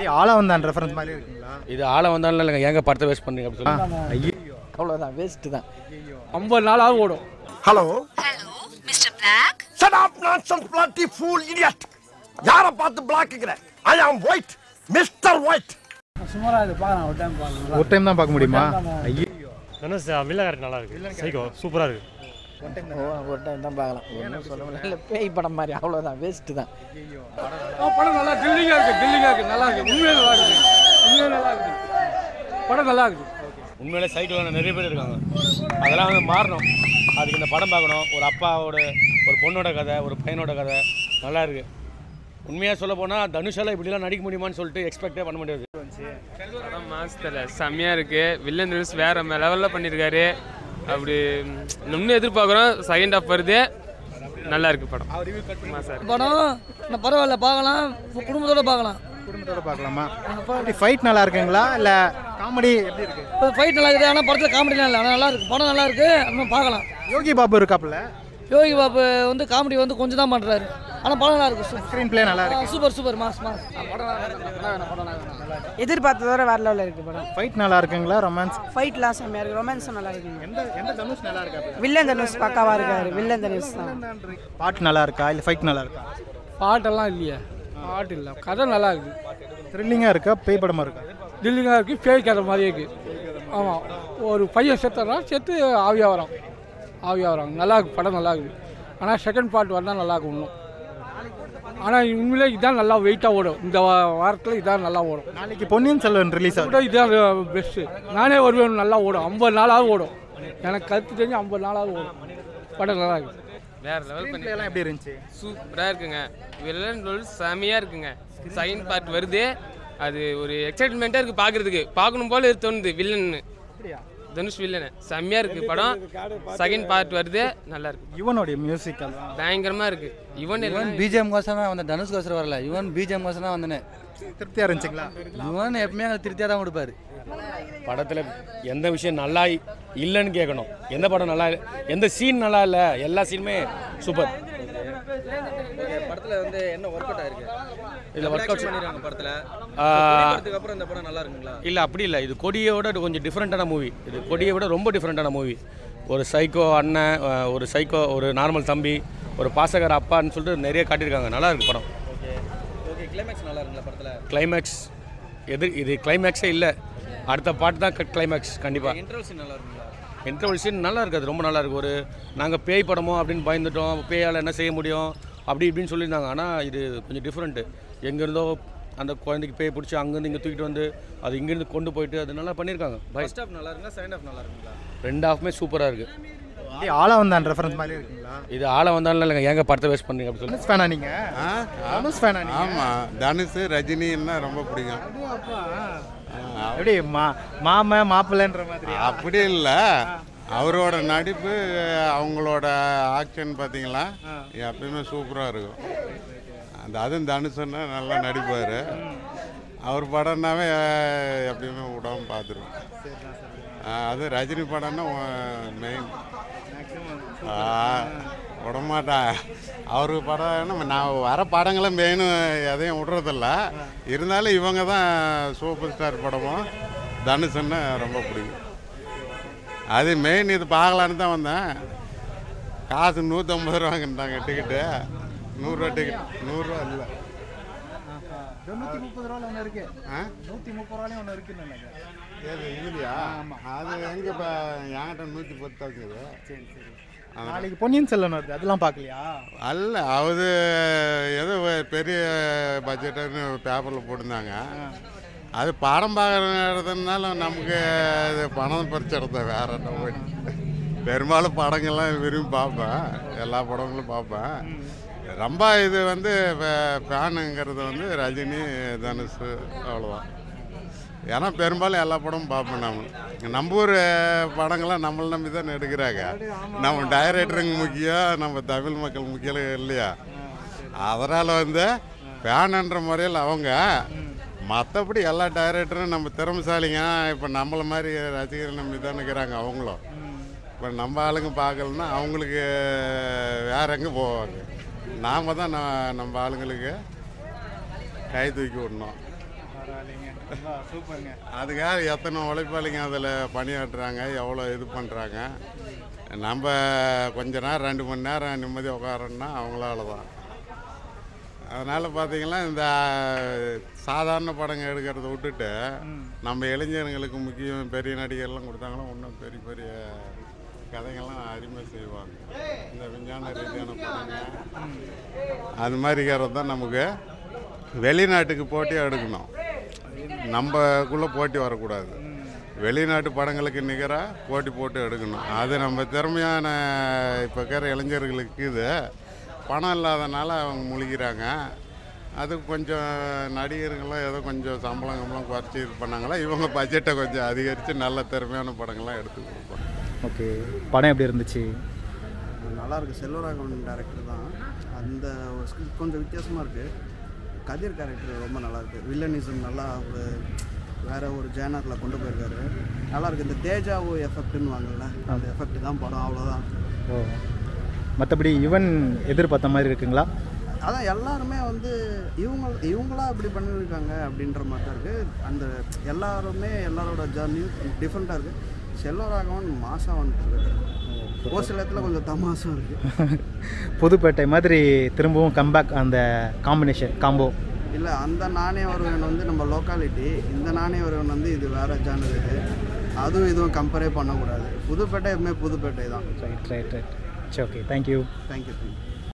ஆளா வந்தான் ரெஃபரன்ஸ் மாதிரி இருக்குங்களா? இது ஆள வந்தாலும் இல்லைங்க, ஏங்க படத்தை வேஸ்ட் பண்ணுறீங்க அப்படி சொல்லி. ஐயோ அவ்வளோதான், வேஸ்ட்டு தான். 50 நாளாவது ஓடும். Hello hello mister Black. shut up nonsense bloody fool idiot. யாரை பார்த்து பிளாக்குங்கிற? I am white, Mr. White. சுமாரா இது பார்க்கலாம், ஒரு டைம் பார்க்கலாம். ஒரு டைம் தான் பார்க்க முடியுமா? ஐயோ தனுஷ் வில்லன் கேரக்டர் நல்லா இருக்கு, சைக்கோ சூப்பராக இருக்கு. ஒரு டைம் தான் பார்க்கலாம், ஒன்றும் சொல்ல முடியல. இல்லை, பேய் படம் மாதிரி, அவ்வளோதான், வேஸ்ட்டு தான். படம் நல்லா த்ரில்லிங்காக இருக்குது, நல்லா இருக்குது, உண்மையாக நல்லா இருக்குது, படம் நல்லா இருக்குது. உண்மையிலே சைக்கிள் நிறைய பேர் இருக்காங்க, அதெல்லாம் வந்து மாறணும். அதுக்கு இந்த படம் பார்க்கணும். ஒரு அப்பாவோட ஒரு பொண்ணோட கதை, ஒரு பையனோட கதை நல்லா இருக்குது. உண்மையாக சொல்ல போனால் தனுஷால் இப்படிலாம் நடிக்க முடியுமான்னு சொல்லிட்டு எக்ஸ்பெக்டே பண்ண முடியாது. படம் மாசத்தில் செம்மையாக இருக்குது. வில்லன் தனுஷ் வேறு லெவலில் பண்ணியிருக்காரு. அப்படி இன்னும் எதிர்பார்க்குறோம். செகண்ட் ஹாஃப் வருது, நல்லா இருக்குது படம். படம் பரவாயில்ல, பார்க்கலாம், குடும்பத்தோடு பார்க்கலாம். குடும்பத்தோட பார்க்கலாமா? ஃபைட் நல்லா இருக்குங்களா இல்லை காமெடி எப்படி இருக்கு? இப்போ ஃபைட் நல்லா இருக்குது, ஆனால் படத்தில் காமெடிலாம் இல்லை, ஆனால் நல்லா இருக்குது, படம் நல்லா இருக்குது, நம்ம பார்க்கலாம். யோகி பாபு இருக்காப்புல. யோகி பாபு வந்து காமெடி வந்து கொஞ்சம் தான் பண்ணுறாரு, ஆனால் படம் நல்லா இருக்குது. ஸ்க்ரீன் பிளே நல்லா இருக்கு. Super mass. எதிர்பார்த்ததோட வேற லெவலில் இருக்குது படம். ஃபைட் நல்லா இருக்குங்களா? ரொமான்ஸ் ஃபைட்லாம் செம்மையாக இருக்குது, ரொமான்ஸும் நல்லா இருக்குங்க. எந்த தனுஷ் நல்லா இருக்காப்புல? வில்லன் தனுஷ் பக்காவாக இருக்காரு. வில்லன் தனுஷ் தான். பாட்டு நல்லா இருக்கா இல்லை ஃபைட் நல்லா இருக்கா? பாட்டெல்லாம் இல்லையா? பாட்டு இல்லை, கதை நல்லா இருக்குது. த்ரில்லிங்காக இருக்கா? பேய் படமாக இருக்கா? த்ரில்லிங்காக இருக்குது, பேய் கதை மாதிரியே இருக்குது. ஆமாம், ஒரு பையன் செத்து ஆவியாக வராங்க. நல்லா இருக்குது, படம் நல்லா இருக்குது. ஆனால் செகண்ட் பார்ட் வந்தால் நல்லா இருக்கும் இன்னும். ஆனால் உண்மையிலே இதான் நல்லா வெயிட்டாக ஓடும். இந்த வாரத்தில் இதான் நல்லா ஓடும். நாளைக்கு பொன்னியின் செல்வன் ரிலீஸ் ஆகும், இதான் பெஸ்ட்டு. நானே வருவேன், நல்லா ஓடும். 50 நாளாவது ஓடும். எனக்கு கருத்து தெரிஞ்சு 50 நாளாவது ஓடும். படம் நல்லா இருக்குது. வேறு லெவல் எல்லாம் எப்படி இருந்துச்சு? சூப்பராக இருக்குங்க. வில்லன் ரோல் செம்மையாக இருக்குங்க. செகண்ட் பார்ட் வருது, அது ஒரு எக்ஸைட்மெண்ட்டாக இருக்குது பார்க்குறதுக்கு. பார்க்கணும் போல தோணுது. வில்லன்னு தனுஷ் வில்லனு செம்மையாக இருக்குது படம். செகண்ட் பார்ட் வருது, நல்லா இருக்குது. யுவனுடைய மியூசிக் பயங்கரமாக இருக்குது. இவன் பிஜிஎம் கோசம் தான் வந்தேன், தனுஷ் கோசம் வரல. யுவன் பிஜிஎம் கோசம் தான் வந்தேனே. திருப்தியாக இருந்துச்சுங்களா? யுவன் எப்பவுமே எனக்கு திருப்தியாக தான் கொடுப்பாரு. படத்தில் எந்த விஷயம் நல்லா இல்லைன்னு கேட்கணும். எந்த படம் நல்லா, எந்த சீன் நல்லா இல்லை, எல்லா சீனுமே சூப்பர். படத்தில் வந்து என்ன ஒர்க் அவுட் ஆயிருக்கு? இல்லை ஒர்க் அவுட் பண்ணிடுறாங்க படத்தில். அப்புறம் இந்த படம் நல்லா இருக்குங்களா? இல்லை அப்படி இல்லை, இது கொடியோட கொஞ்சம் டிஃப்ரெண்ட்டான மூவி. இது கொடியை விட ரொம்ப டிஃப்ரெண்ட்டான மூவி. ஒரு சைக்கோ அண்ணன், ஒரு சைக்கோ, ஒரு நார்மல் தம்பி, ஒரு பாசகர் அப்பான்னு சொல்லிட்டு நிறைய காட்டியிருக்காங்க. நல்லா இருக்குது படம். ஓகே, கிளைமேக்ஸ் நல்லா இருக்குங்களா படத்தில்? கிளைமேக்ஸ் இது கிளைமேக்ஸே இல்லை, அடுத்த பாட்டு தான் கிளைமேக்ஸ். கண்டிப்பாக இன்டர்வல் சீன் நல்லா இருக்குங்களா? இன்டர்வல் சீன் நல்லா இருக்குது, ரொம்ப நல்லா இருக்குது. ஒரு நாங்கள் பேய் படமோ அப்படின்னு பயந்துட்டோம், பேயால் என்ன செய்ய முடியும் அப்படி இப்படின்னு சொல்லியிருந்தாங்க. ஆனால் இது கொஞ்சம் டிஃப்ரெண்ட்டு. எங்கேருந்தோ அந்த குழந்தைக்கு பேய் பிடிச்சி அங்கேருந்து இங்கே தூக்கிட்டு வந்து அது இங்கேருந்து கொண்டு போயிட்டு அது நல்லா பண்ணியிருக்காங்க. ஃபர்ஸ்ட் ஹாஃப் நல்லா இருக்குங்களா? செகண்ட் ஹாஃப் நல்லா இருக்குங்களா? ரெண்டு ஹாஃப்மே சூப்பராக இருக்குது. ஆளா வந்தான் ரெஃபரன்ஸ் மாதிரி இருக்குங்களா? இது ஆள வந்தாலும் இல்லைங்க, ஏங்க படத்தை வேஸ்ட் பண்ணுறீங்க அப்படி சொல்லி. தனுஷ் ஃபேனா நீங்கள்? தனுஷ் ஃபேனா நீங்கள்? ஆமாம், தனுஷ் ரஜினின்னா ரொம்ப பிடிக்கும். எப்படி மாப்பிள்ளைன்ற மாதிரி? அப்படி இல்லை, அவரோட நடிப்பு, அவங்களோட ஆக்ஷன் பார்த்தீங்களா எப்பயுமே சூப்பராக இருக்கும். அதுவும் தனுஷன்னா நல்லா நடிப்பார். அவர் படம்னாவே எப்பயுமே விடாமல் பார்த்துருவோம். அது ரஜினி படம்னா மெயின் விடமாட்டா. அவருக்கு படம் நான் வர படங்களை மெயின் எதையும் விடுறதில்ல. இருந்தாலும் இவங்க தான் சூப்பர் ஸ்டார் படமும் தனுஷன்னு ரொம்ப பிடிக்கும். அது மெயின். இது பார்க்கலான்னு தான் வந்தேன். காசு 150 ரூபாங்கன்றாங்க டிக்கெட்டு. 100 ரூபா டிக்கெட். 100 ரூபா இல்லை, 130 ரூபாய் ஒன்று இருக்கு. 130 ரூபாயும் ஒன்று இருக்குன்னு நினைக்கிறேன். ஏது இல்லையா? அது எங்கே இப்போ என்கிட்ட 110 தான் இருக்குது. சரி சரி. நாளைக்கு பொன்னியின் செல்வன் வருது, அதெல்லாம் பார்க்கலையா? அல்ல, அது ஏதோ பெரிய பட்ஜெட்டுன்னு பேப்பரில் போட்டிருந்தாங்க. அது படம் பார்க்குறதுனால நமக்கு இது பணம் பறிச்சிடத்த வேற என்ன. பெரும்பாலும் படங்கள்லாம் விரும்பி பார்ப்பேன், எல்லா படங்களும் பார்ப்பேன். ரொம்ப இது வந்து ஃபேனுங்கிறது வந்து ரஜினி, தனுஷ், அவ்வளோதான். ஏன்னா பெரும்பாலும் எல்லா படமும் பார்ப்போம். நம்ம ஊர் படங்கள்லாம் நம்மளை நம்பி தான் எடுக்கிறாங்க. நம்ம டைரக்டருங்க முக்கியம், நம்ம தமிழ் மக்கள் முக்கியம் இல்லையா? அதனால் வந்து ஃபேனுன்ற முறையில் அவங்க. மற்றபடி எல்லா டைரக்டரும் நம்ம திறமைசாலிங்க. இப்போ நம்மளை மாதிரி ரசிகர்கள் நம்பி தான் இருக்கிறாங்க அவங்களும். இப்போ நம்ம ஆளுங்க பார்க்கலன்னா அவங்களுக்கு வேற எங்கே போவாங்க. நாம் தான் நம்ம ஆளுங்களுக்கு கை தூக்கி விடணும். பரவாயில்லைங்க, சூப்பருங்க. அதுக்காக எத்தனை உழைப்பாளிங்க அதில் பணியாற்றுறாங்க, எவ்வளோ இது பண்ணுறாங்க. நம்ம கொஞ்ச நேரம் 2 மணி நேரம் நிம்மதியாக உட்காரோன்னா அவங்களால தான். அதனால் பார்த்தீங்கன்னா இந்த சாதாரண படங்கள் எடுக்கிறத விட்டுட்டு நம்ம இளைஞர்களுக்கு முக்கியம் பெரிய நடிகர்லாம் கொடுத்தாங்கன்னா இன்னும் பெரிய பெரிய கதைகள்லாம் அருமையாக செய்வாங்க. இந்த விஞ்ஞான ரீதியான படங்கள் அது மாதிரிங்கிறது தான் நமக்கு வெளிநாட்டுக்கு போட்டியாக எடுக்கணும், நம்மக்குள்ளே போட்டி வரக்கூடாது. வெளிநாட்டு படங்களுக்கு நிகராக போட்டி போட்டு எடுக்கணும். அது நம்ம திறமையான இப்போ இருக்கிற இளைஞர்களுக்கு இது பணம் இல்லாதனால அவங்க முழுகிறாங்க. அது கொஞ்சம் நடிகர்கள்லாம் ஏதோ கொஞ்சம் சம்பளம் குறைச்சி இது பண்ணாங்களா, இவங்க பட்ஜெட்டை கொஞ்சம் அதிகரித்து நல்ல திறமையான படங்கள்லாம் எடுத்து கொடுப்பாங்க. ஓகே, படம் எப்படி இருந்துச்சு? நல்லாயிருக்கு. செல்வராகவன் டேரக்டர் தான். அந்த ஒரு ஸ்கிரிப்ட் கொஞ்சம் வித்தியாசமாக இருக்குது. கதிர் கேரக்டர் ரொம்ப நல்லாயிருக்கு. வில்லனிசம் நல்லா ஒரு வேறு ஒரு ஜேனரில் கொண்டு போயிருக்காரு. நல்லாயிருக்கு. இந்த தேஜாவு எஃபெக்ட்னு வாங்கல, அந்த எஃபெக்ட் தான் படம், அவ்வளோதான். ஓ, மற்றபடி ஈவன் எதிர்பார்த்த மாதிரி இருக்குங்களா? அதான் எல்லாருமே வந்து இவங்களா இப்படி பண்ணியிருக்காங்க அப்படின்ற மாதிரி தான் இருக்குது. அந்த எல்லாருமே எல்லாரோட ஜர்னியும் டிஃப்ரெண்ட்டாக இருக்குது. செல்வராகவன் மாசாக வந்துட்டு ஒரு சில இடத்துல கொஞ்சம் தமாசும் இருக்குது. புதுப்பேட்டை மாதிரி திரும்பவும் கம்பேக், அந்த காம்பினேஷன் காம்போ இல்லை. அந்த நானே வருவன் வந்து நம்ம லோக்காலிட்டி, இந்த நானே வருவன் வந்து இது வேறு ஜானர். இது அதுவும் இதுவும் கம்பேரே பண்ணக்கூடாது. புதுப்பேட்டை எப்பவுமே புதுப்பேட்டை தான். Right right right. சரி, ஓகே, தேங்க்யூ. தேங்க்யூ.